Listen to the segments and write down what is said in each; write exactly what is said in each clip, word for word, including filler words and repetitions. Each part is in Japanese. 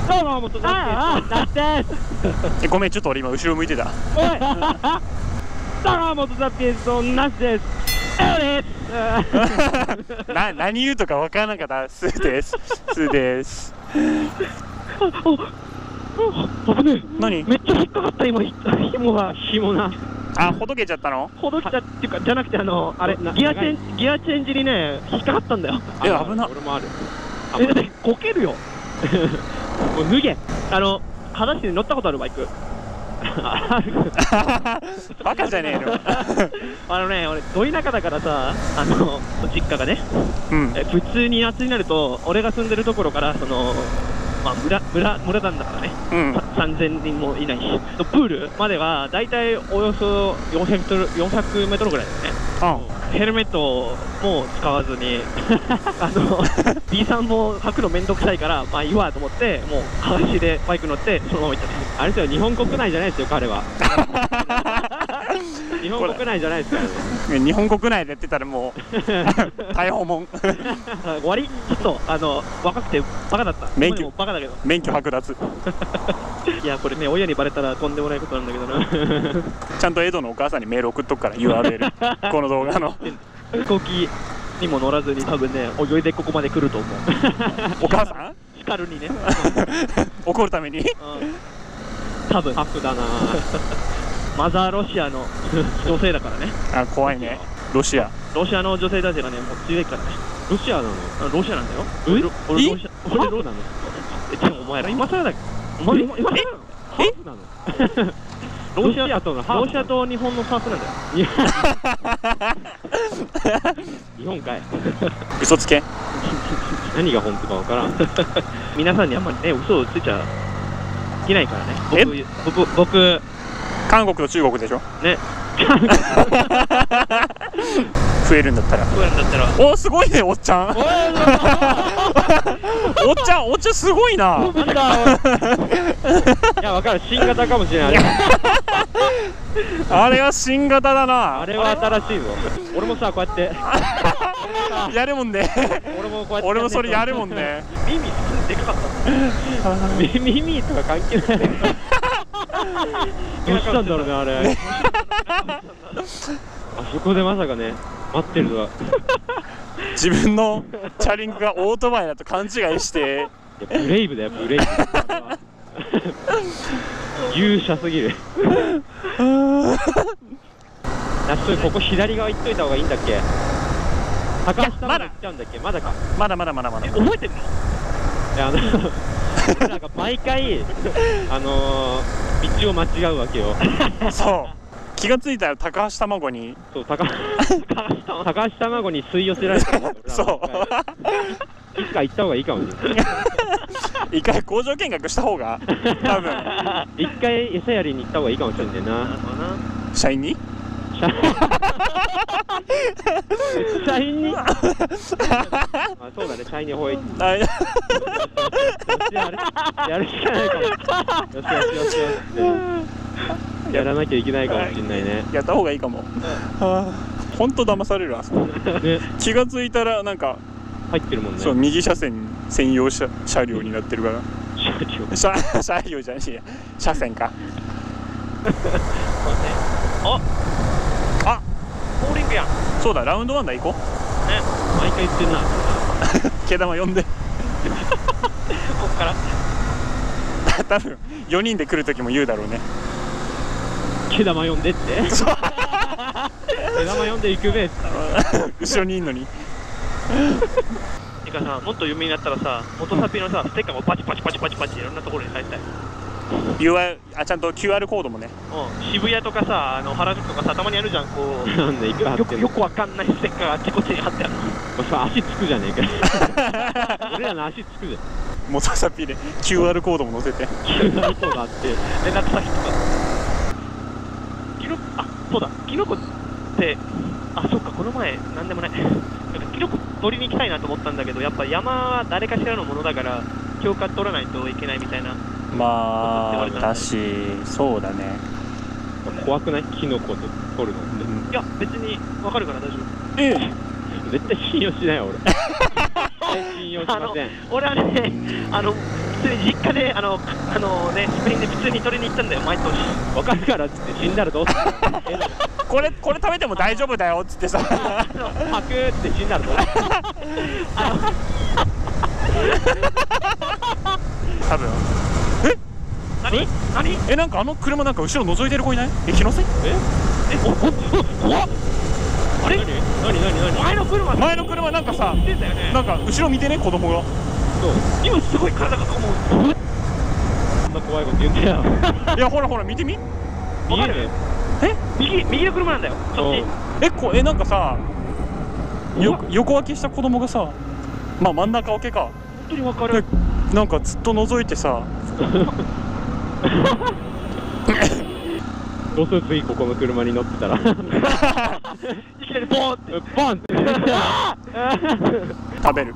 どうも、元崎です。なってーす。 え、ごめん、ちょっと俺今後ろ向いてた。 おい。どうも、元崎です。なしです。 な、何言うとかわからなかった。スーです。スーです。 危ねえ。 何？ めっちゃ引っかかった今、紐が、紐な。 あ、ほどけちゃったの？ ほどけちゃっていうか、じゃなくて、あの、あれ、ギアチェン、ギアチェンジにね、引っかかったんだよ。 え、危な。 俺もある。え、だって、こけるよ。もう脱げ。あの、裸足で乗ったことあるバイク。 バカじゃねえの。 あのね、俺、ど田舎だからさ、あの、実家がね、 うん、 え普通に夏になると、俺が住んでるところから、その、まあ、村、村、村なんだからね、うん、さんぜんにんもいないし、プールまでは、だいたいおよそよんひゃくメートルぐらいだよね。うん、ヘルメットも使わずに、あの、B さんも履くのめんどくさいから、まあいいわと思って、もう、裸足でバイク乗って、そのまま行ったね。あれですよ、日本国内じゃないですよ、彼は。日本国内じゃないですからね。 日本国内でやってたらもう逮捕もん。 終わり。ちょっとあの若くてバカだった。 免許バカだけど。 免許剥奪。 いやこれね、親にバレたらとんでもないことなんだけどな。 ちゃんと江戸のお母さんにメール送っとくから ユーアールエル この動画の。 飛行機にも乗らずに多分ね、泳いでここまで来ると思う。 お母さん叱るにね。 怒るために。 多分タフだな。マザーロシアの女性だからね。 あ、怖いね。ロシア。 ロシアの女性たちがね、もう強いからね。ロシアなの？ロシアなんだよ。俺ロシア、俺ロなの。え、でもお前ら今更だっけ？お前今更なの？ハーフなの？ロシアとのハーフ。ロシアと日本のハーフなんだよ。日本かい。 嘘つけ。 何が本当かわからん。皆さんにあんまりね、嘘をついちゃいけないからね。僕、僕、僕。 韓国と中国でしょね。増えるんだったら増えるんだったらお、すごいね、おっちゃん。おっちゃん、おっちゃんすごいな。なんだ。いや、わかる、新型かもしれない。 あれは新型だな。 あれは新しいぞ。俺もさ、こうやってやるもんね。 俺もこうやって俺もそれやるもんね。 耳でかかった。耳とか関係ない。どうしたんだろうね、あれ。あそこでまさかね、待ってるとは。 自分のチャリンコがオートバイだと勘違いして。 ブレイブだよ、ブレイブ。勇者すぎる。あ、それここ左側行っといた方がいいんだっけ？高橋さんまだ行っちゃうんだっけ？まだか。 まだまだまだまだ。 覚えてるの？いや、あのなんか毎回あのー、道を間違うわけよ。 そう。気がついたら高橋卵に。 そう、高橋高橋卵に吸い寄せられてる。 そう。 いつか行った方がいいかもしれない。 一回工場見学した方が多分。 一回餌やりに行った方がいいかもしれないな。 社員に？ 社員に？あ、そうだね、社員にほい。やるしかないかも。よしよしよしよし。やらなきゃいけないかもしれないね。 やった方がいいかも。本当騙されるあそこ。気がついたらなんか入ってるもんね。そう、 右車線専用車車両になってるから。車車両じゃないや、車線か。あ、あ、ボーリングやん。そうだ、ラウンドワンだ、行こう。ね、 毎回言ってんな。 毛玉呼んで。こっから。 多分よにんで来る時も言うだろうね。 毛玉呼んでって。毛玉呼んで行くべ。 後ろにいんのに。 てかさ、もっと有名になったらさ、元サピのさ、ステッカーもパチパチパチパチパチいろんなところに貼りたい。 ユーアール、あ、ちゃんと キューアール コードもね。 うん、渋谷とかさ、あの原宿とかさ、たまにあるじゃん、こう。なんで、よくよくわかんないステッカーがあっちこっちに貼ってあるの。それ足つくじゃねえか。俺らの足つくぜ。 元サピで キューアール コードも載せて。 キューアール コードあって、連絡先とか。キノコ、あ、そうだ、キノコって、あ、そっか、この前、なんでもない。キノコ取りに行きたいなと思ったんだけど、やっぱ山は誰かしらのものだから、許可取らないといけないみたいな。 まあ、だし、そうだね。 怖くない？キノコで取るのって。うん、いや、別に分かるから大丈夫。ええ。絶対信用しないよ、俺。信用しません。俺はね、あの、 普通に実家であのあのねスペインで普通に取りに行ったんだよ毎年。 分かるからっつって死んだらどうするこれこれ食べても大丈夫だよっつってさパクーって死んだらどうする多分え何何えなんかあの車なんか後ろ覗いてる子いない？え気のせい？ ええお怖っあれ何何何何前の車前の車なんかさ見てんだよね。 なんか後ろ見てね子供がそう今すごい体がこうもうそんな怖いこと言ってやいやほらほら見てみ見えるえ右右の車なんだよそっち。 えこえなんかさよ横分けした子供がさまあ真ん中分けか本当にわかる。 なんかずっと覗いてさどうする次ここの車に乗ってたらいきなりボーンってボンって食べる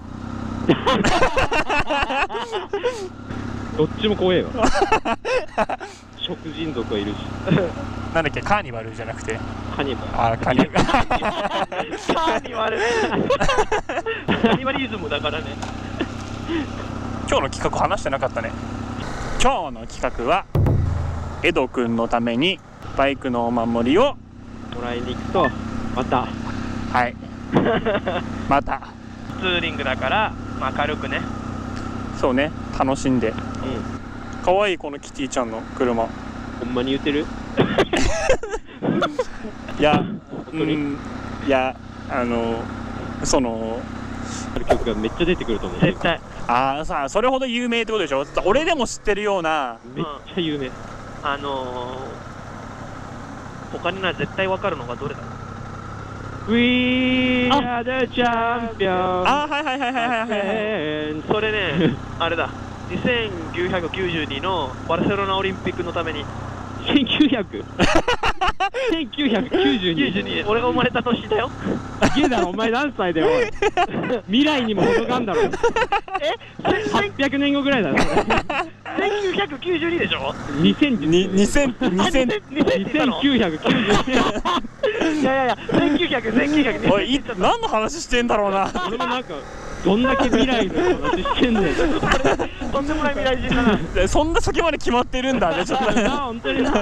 どっちも怖えわ食人族はいるしなんだっけカーニバルじゃなくてカニバルあカーニバルカーニバルねカニバリズムだからね。 今日の企画話してなかったね。今日の企画はエドくんのためにバイクのお守りをもらいに行くとまたはいまたツーリングだからまあ軽くね。 そうね楽しんでうん可愛いこのキティちゃんの車ほんまに言ってるいや本当にうんいやあのそのある曲がめっちゃ出てくると思う絶対ああさそれほど有名ってことでしょ。俺でも知ってるようなめっちゃ有名あのー、他になら絶対わかるのがどれだろう。 We are the champions あーはいはいはいはいはいはいそれねあれだせんきゅうひゃくきゅうじゅうにのバルセロナオリンピックのためにせんきゅうひゃくせんきゅうひゃくきゅうじゅうきゅうじゅうにに俺が生まれた年だよ。 すげえだろお前何歳だよおい未来にも程があんだろえはっぴゃくねんごぐらいだろせんきゅうひゃくきゅうじゅうにでしょ。 にせんににせんにせんにせんきゅうひゃくきゅうじゅういやいやいやせんきゅうひゃくせんきゅうひゃくおいい何の話してんだろうな俺もなんかどんだけ未来の話してんねんとんでもない未来人だな。 でそんな先まで決まってるんだねちょっとねな本当にな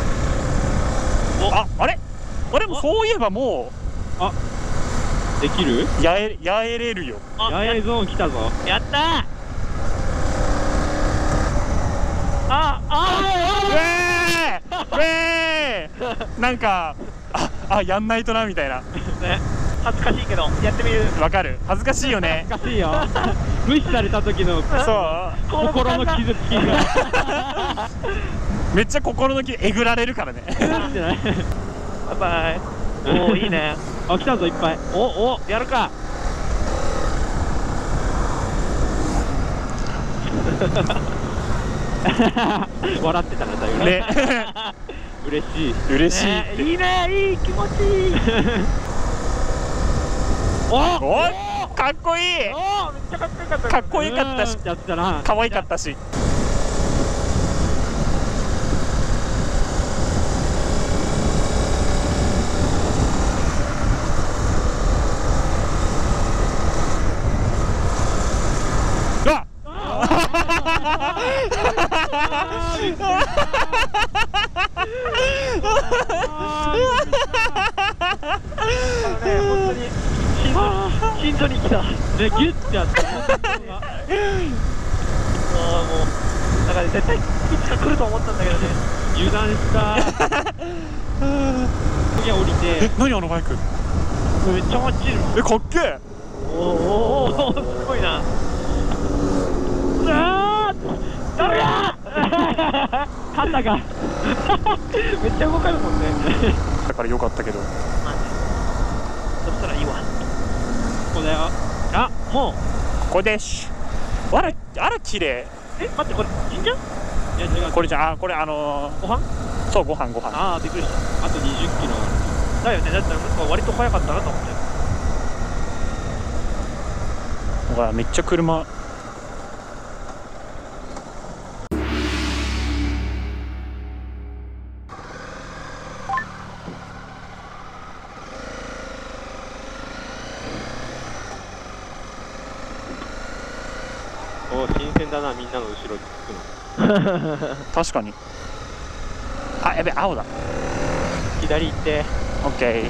ああれ俺もそういえばもできるうやえやえれるよ八重ゾーン来たぞやったー。ああウェーウェーなんかああやんないとなみたいなね恥ずかしいけどやってみる。 わかる恥ずかしいよね難しいよ無視された時のそう心の傷つきがめっちゃ心の気えぐられるからねしてないバイバイ。おおいいね。 あ来たぞいっぱいおおやるか。 笑ってたなだいぶね嬉しい嬉しいって、 ねいいねいい気持ちいい。おおいかっこいいおめっちゃかっこよかった。 かっこよかったしうんやってたな可愛かったし心臓に来た。 でギュッてやったああもうだから絶対いつか来ると思ったんだけどね。 油断した次は降りえて何あのバイクめっちゃマッチる。 えかっけえおおおすごいな。ああダメだ肩がめっちゃ動かるもんね。 だからよかったけどマジそしたらいいわ。 ここだよあもうここでしあらあら綺麗え待ってこれ神社。 いや違うこれじゃあこれあのご飯ー、そうご飯ご飯ああびっくりしあとにじゅっキロた。だよねだってなんか割と早かったなと思って。 ほらめっちゃ車お新戦だな、みんなの後ろにつくの。 確かに。あ、やべ、青だ。 左行って。 オッケー。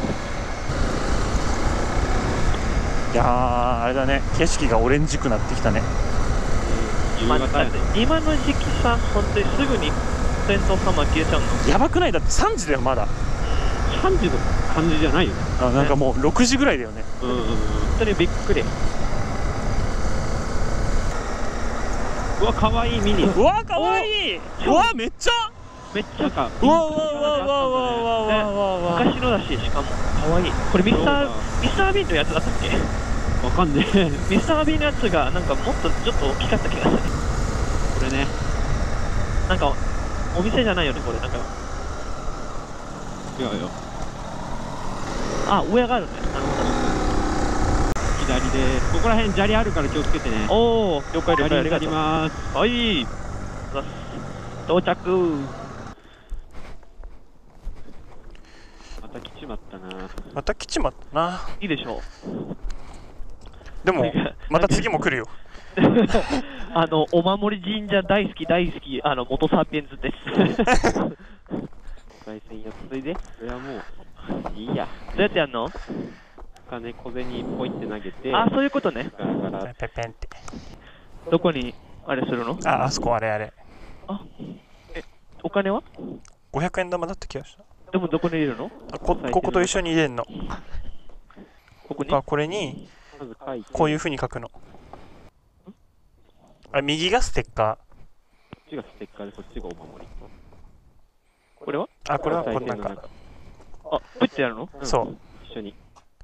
いやー、あれだね、景色がオレンジくなってきたね。 まあ、だって今の時期さ、本当にすぐに戦闘様消えちゃうの。 やばくない？だってさんじだよ、まだ。 さんじの感じじゃないよ。 あ、なんかもうろくじぐらいだよね。 うんうんうん。本当にびっくり。 うわ、かわいいミニ。 うわ、かわいい。うわ、めっちゃ。 めっちゃか。 うわうわうわうわうわうわうわ。 昔のだし、しかもかわいい。これミスターミスタービーンのやつだったっけ？ わかんねえ。 ミスタービーンのやつがなんかもっとちょっと大きかった気がする。 これね。 なんかお店じゃないよね、これ。なんか。 いやいや。 あ、上があるね。なるほど。 左で、ここら辺砂利あるから気をつけてね。 おお、了解了解、ありがありとう。 ます。 はい。到着。 また来ちまったな。 また来ちまったな。 いいでしょでもまた次も来るよ。 あのお守り神社大好き大好き、あの元サーピエンズです。 対戦やっといで。それはもういいや。 どうやってやんの？ お金小銭ポイって投げて。 あ、そういうことね。 ガラガラペペンって。 どこにあれするの？ あ、あそこあれあれ。 あ、え、お金はごひゃくえん玉だった気がした。 でもどこに入れるの？ あ、こ、ここと一緒に入れるの。 ここに？ あ、これにまず書いて、 こういう風に書くの。あ、右がステッカこっちがステッカーでこっちがお守り。 これは？ ー。あ、これはこれなんか。 あ、プッてやるの？ うん、 そう。 一緒に。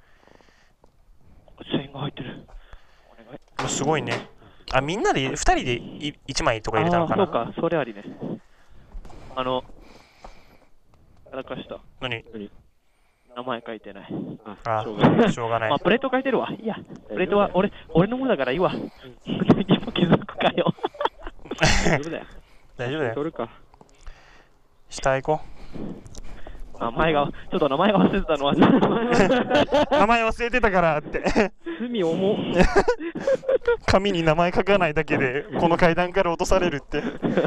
サインが入ってる。お願い。 すごいね。あ、みんなでふたりでいいちまいとか入れたのかな。 あ、そうか、それありね。あの、やらかした。 何？ 名前書いてない。 あ、 しょうがない。 しょうがない。 まあ、プレート書いてるわ。いいや、プレートは俺、俺のものだからいいわ。今気づくかよ。 大丈夫だよ。 大丈夫だよ。 取るか。 下行こ名前が、ちょっと名前が忘れてたのは。 う。名前忘れてたからって。 罪重っ。 紙に名前書かないだけでこの階段から落とされるって。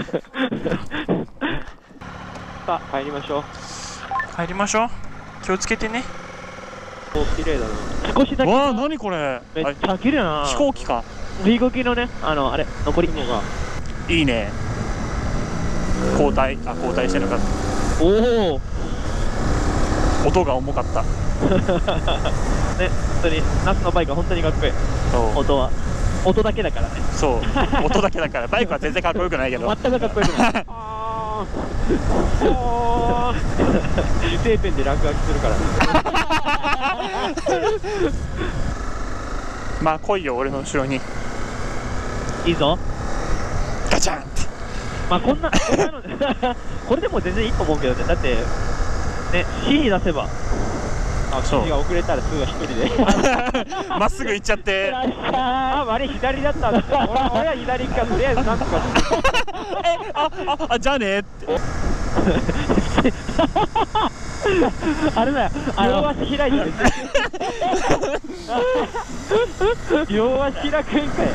さあ、帰りましょう。 帰りましょう。気をつけてね。 お、綺麗だな。 少しだけ。 わあ、何これ。 めっちゃ綺麗な。 飛行機か。 飛行機のね、あの、あれ、残り。 のが。 いいね。交代、あ、交代してなかった。 おお。 音が重かった。 ね、本当に、ナスのバイクは本当にかっこいい。 そう。 音は。音だけだからね。 そう。音だけだから、バイクは全然かっこよくないけど。 全くかっこよくない。 ああ。油性ペンで落書きするから。 まあ来いよ、俺の後ろに。 いいぞ。 ガチャンって。 まあこんな、こんなのこれでも全然いいと思うけどね。だって、ね、指示出せば。 あ、指示が遅れたらすぐ一人で。 まっすぐ行っちゃって。 あ、あれ左だったんだ。俺俺は左か、とりあえずなんとかして。 え、あ、あ、あ、じゃあねって。 あれだよ、あ両の、 足開いてる。両足開くんかい。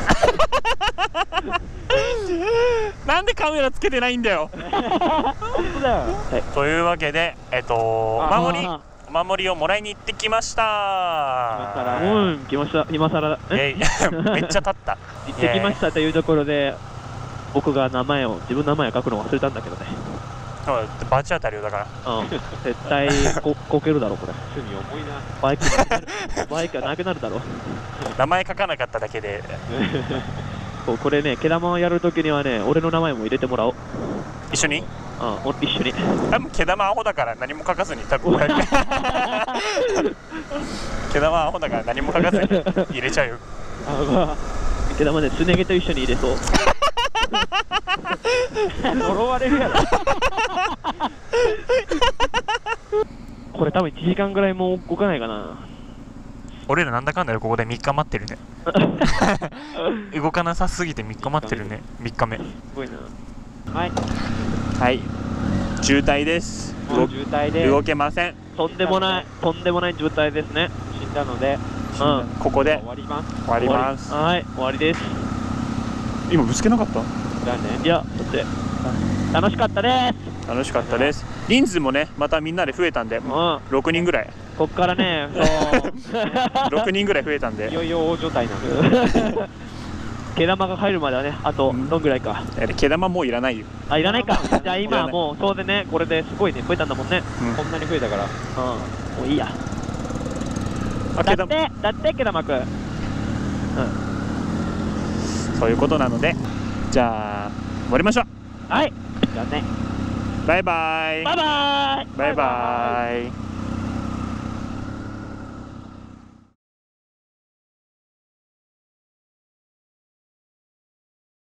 なんでカメラつけてないんだよ。 本当だよ。 というわけで、えっと、おあ守り、お守りをもらいに行ってきました。 今更うん、来ました、今更。 えいめっちゃ経った。 行ってきましたというところで、僕が名前を、自分の名前を書くの忘れたんだけどね。 そうバチ当たるよだから。 うん、絶対ここけるだろ、これ。 罪重いな。 バイクなくなる、バイクがなくなるだろ。 名前書かなかっただけで。 そうこれね、毛玉をやるときにはね、俺の名前も入れてもらおう。 一緒に？ うん、お一緒に。 多分毛玉アホだから何も書かずに多分こうやって毛玉アホだから何も書かずに入れちゃうよ。 あ毛玉ね、すね毛と一緒に入れそう。 呪われるやろ。 これ多分いちじかんぐらいもう動かないかな。 俺らなんだかんだでここでみっか待ってるね。動かなさすぎてみっか待ってるね。みっかめ。 すごいな。はい。 はい。渋滞です。 もう渋滞で動けません。 とんでもない、とんでもない渋滞ですね。 死んだので、 うん、 ここで終わります。 終わります。 はい、終わりです。 今ぶつけなかった？ だね。 いや、だって楽しかったです。 楽しかったです。人数もねまたみんなで増えたんで、 うん、 ろくにんぐらい。 こっからね、そうろくにんぐらい増えたんで、 いよいよ大所帯なんで。 毛玉が入るまではね、あとどんぐらいか。 え毛玉もういらないよ。 あ、いらないか。じゃあ今はもうそうでね、これですごいね増えたんだもんね。 うんこんなに増えたから。 うん、もういいや。 あ毛玉だってだって毛玉くん。うん。 そういうことなので、じゃあ終わりましょう。 はい。じゃあね。 バイバイ。 バイバーイ。 バイバイ。